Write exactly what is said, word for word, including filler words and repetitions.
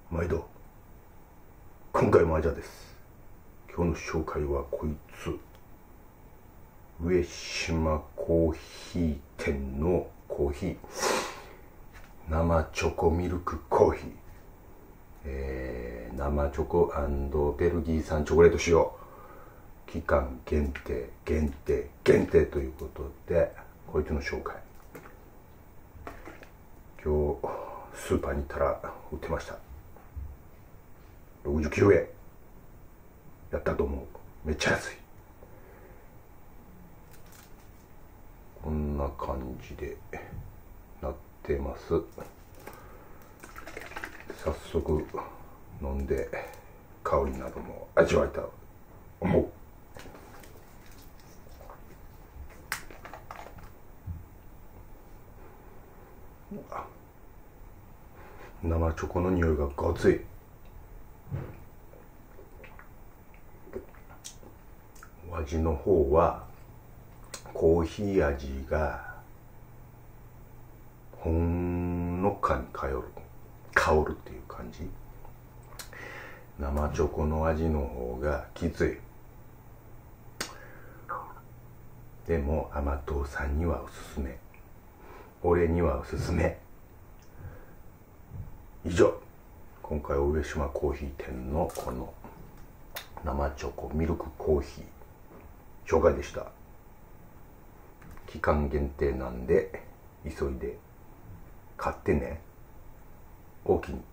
毎度今回もアジャです。今日の紹介はこいつ、上島コーヒー店のコーヒー、生チョコミルクコーヒー、えー、生チョコ&ベルギー産チョコレート使用、期間限定限定限定ということで、こいつの紹介。今日スーパーに行ったら売ってました。ろくじゅうきゅうえんやったと思う。めっちゃ安い。こんな感じでなってます。早速飲んで香りなども味わいたいと思う。生チョコの匂いがごつい。お味の方はコーヒー味がほんのかに香る香るっていう感じ。生チョコの味の方がきつい。でも甘党さんにはおすすめ、俺にはおすすめ。以上、今回上島コーヒー店のこの生チョコミルクコーヒー紹介でした。期間限定なんで急いで買ってね。おおきに。